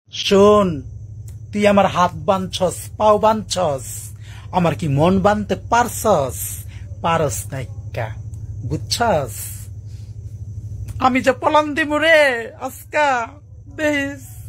শোন, তুই আমার হাত বাঁধছস, পাও বাঁধছস, আমার কি মন বাঁধতে পারছস? পারস নাইকা, বুঝছস? আমি যে পলান দিমু রে আজকা, দেখিস।